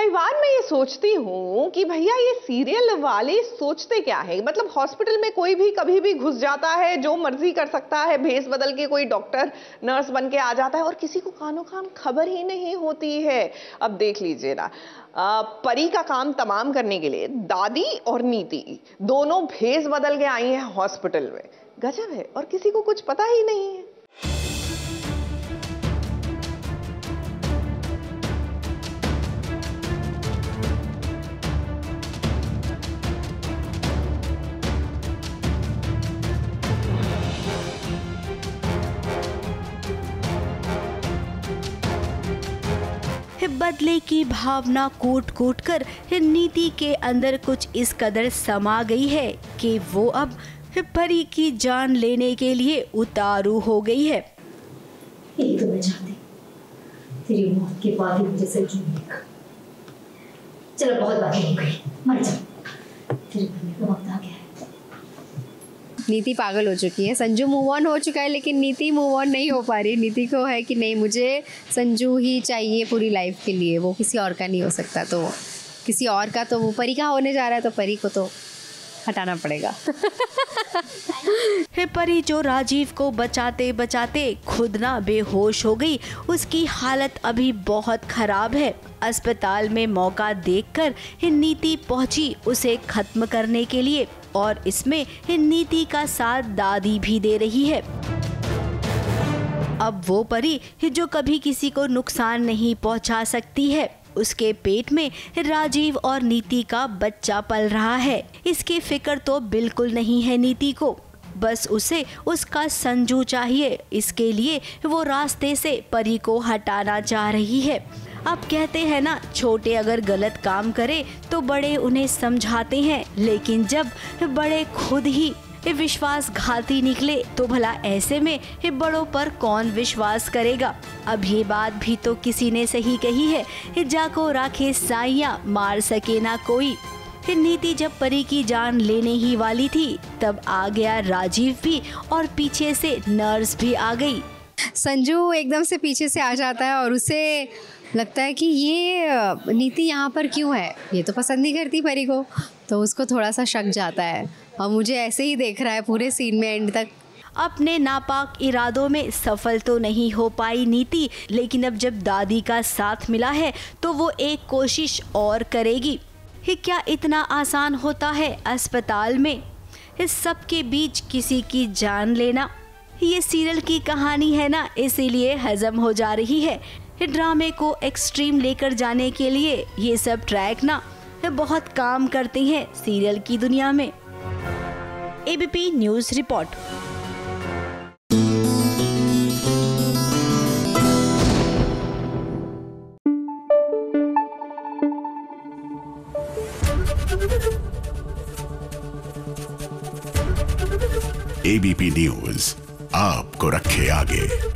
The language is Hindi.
कई बार मैं ये सोचती हूँ कि भैया ये सीरियल वाले सोचते क्या है। मतलब हॉस्पिटल में कोई भी कभी भी घुस जाता है, जो मर्जी कर सकता है, भेस बदल के कोई डॉक्टर नर्स बन के आ जाता है और किसी को कानो कान खबर ही नहीं होती है। अब देख लीजिए ना, परी का काम तमाम करने के लिए दादी और नीति दोनों भेस बदल के आई हैं हॉस्पिटल में। गजब है, और किसी को कुछ पता ही नहीं है। बदले की भावना कूट कूट कर नीति के अंदर कुछ इस कदर समा गई है कि वो अब परी की जान लेने के लिए उतारू हो गई है। एक तो मैं चाहती तेरी मौत के बाद ही मुझे संजू मिलेगा। चलो बहुत बातें हो गई, मर जा, तेरे मरने का वक्त आ गया है। नीति पागल हो चुकी है, संजू मूव ऑन हो चुका है लेकिन नीति मूव ऑन नहीं हो पा रही। नीति को है कि नहीं, मुझे संजू ही चाहिए पूरी लाइफ के लिए, वो किसी और का नहीं हो सकता। तो किसी और का तो वो परी का होने जा रहा है, तो परी को तो हटाना पड़ेगा। परी जो राजीव को बचाते बचाते खुद ना बेहोश हो गई, उसकी हालत अभी बहुत खराब है। अस्पताल में मौका देखकर नीति पहुंची उसे खत्म करने के लिए, और इसमें नीति का साथ दादी भी दे रही है। अब वो परी जो कभी किसी को नुकसान नहीं पहुंचा सकती है, उसके पेट में राजीव और नीति का बच्चा पल रहा है। इसकी फिक्र तो बिल्कुल नहीं है नीति को, बस उसे उसका संजू चाहिए। इसके लिए वो रास्ते से परी को हटाना चाह रही है। अब कहते हैं ना, छोटे अगर गलत काम करे तो बड़े उन्हें समझाते हैं, लेकिन जब बड़े खुद ही विश्वासघाती निकले तो भला ऐसे में बड़ों पर कौन विश्वास करेगा। अब ये बात भी तो किसी ने सही कही है, जाको राखे साइया मार सके ना कोई। नीति जब परी की जान लेने ही वाली थी तब आ गया राजीव भी, और पीछे से नर्स भी आ गई। संजू एकदम से पीछे से आ जाता है और उसे लगता है कि ये नीति यहाँ पर क्यों है, ये तो पसंद नहीं करती परी को। तो उसको थोड़ा सा शक जाता है और मुझे ऐसे ही देख रहा है पूरे सीन में एंड तक। अपने नापाक इरादों में सफल तो नहीं हो पाई नीति, लेकिन अब जब दादी का साथ मिला है तो वो एक कोशिश और करेगी। क्या इतना आसान होता है अस्पताल में इस सब के बीच किसी की जान लेना? ये सीरियल की कहानी है ना, इसीलिए हजम हो जा रही है। ड्रामे को एक्सट्रीम लेकर जाने के लिए ये सब ट्रैक ना बहुत काम करते हैं सीरियल की दुनिया में। ABP news report. ABP news आपको रखे आगे।